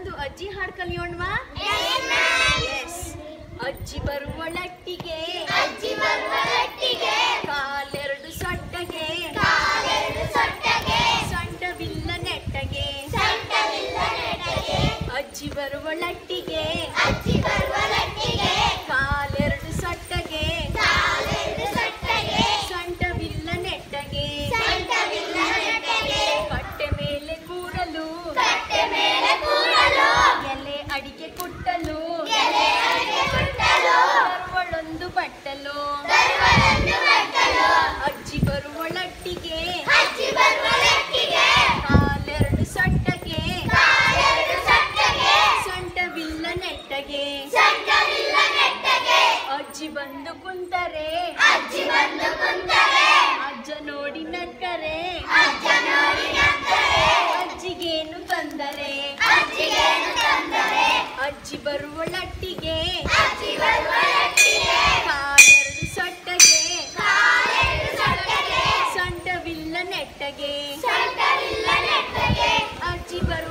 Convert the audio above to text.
ಒಂದು ಅಜ್ಜಿ ಹಾಡು ಕಲಿಯೋಣವಾ? ಎಸ್. ಅಜ್ಜಿ ಬರುವಳಟ್ಟಿಗೆ ಕಾಲೆರಡು ಸೊಟ್ಟಗೆ ಸೊಂಟವಿಲ್ಲ ನೆಟ್ಟಗೆ ಅಜ್ಜಿ ಬರುವಳಟ್ಟಿಗೆ ಕಾಲೆರಡು ಸೊಟ್ಟಗೆ ಸೊಂಟವಿಲ್ಲ ನೆಟ್ಟಗೆ ಕಟ್ಟೆ ಮೇಲೆ ಕೂರಲು ಎಲೆ ಅಡಿಕೆ ಕುಟ್ಟಲು ಬರುವಳೊಂದು ಬಟ್ಟಲು ಅಜ್ಜಿ ಬರುವಳಟ್ಟಿಗೆ ಕಾಲೆರಡು ಸೊಟ್ಟಗೆ ಸೊಂಟವಿಲ್ಲ ನೆಟ್ಟಗೆ ಅಜ್ಜಿ ಬಂದು ಕುಂತರೆ ಅಜ್ಜ ನೋಡಿ ನಕ್ಕರೆ ಅಜ್ಜಿಗೇನು ತಂದರೆ ಅಜ್ಜಿ ಬರುವಳಟ್ಟಿಗೆ ಕಾಲೆರಡು ಸೊಟ್ಟಗೆ ಸೊಂಟವಿಲ್ಲ ನೆಟ್ಟಗೆ ಅಜ್ಜಿ